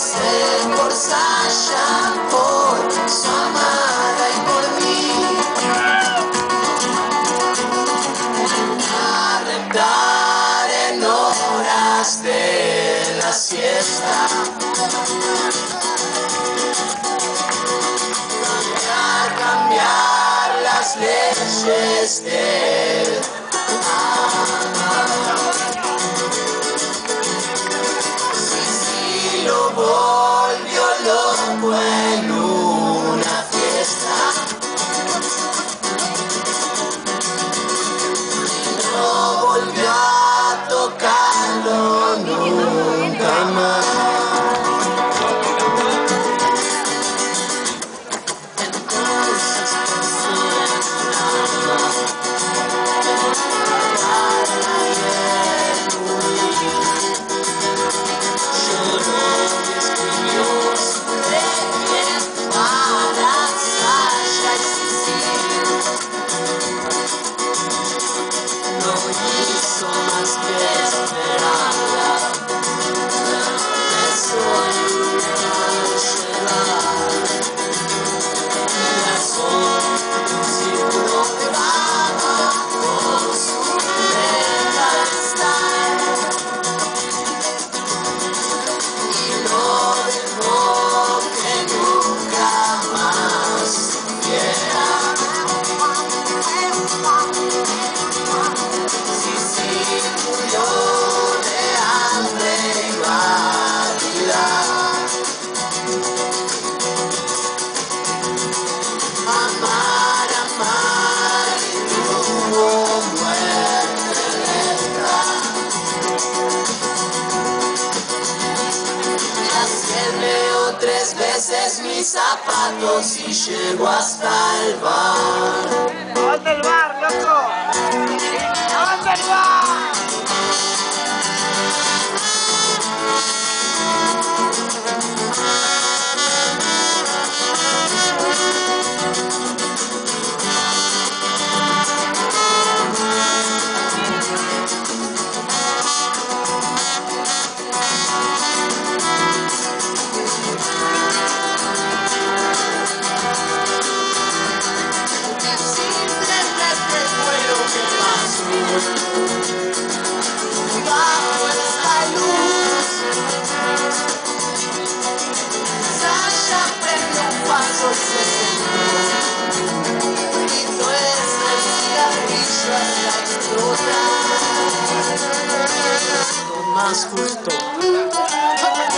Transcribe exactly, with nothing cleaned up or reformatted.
sé por Sasha, por su amada y por mí. A rentar en horas de la siesta. Cambiar, cambiar las leyes del amor. Si lo volvió loco en una fiesta, no volvió a tocarlo nunca más. Entonces pensé en una tres veces mis zapatos y llego hasta el bar. ¿Dónde el bar, loco? ¿Dónde el bar? Bajo esta luz, Sasha prende un paso y se sentó. Y tuerce el cigarrillo hasta explotar. Lo más justo.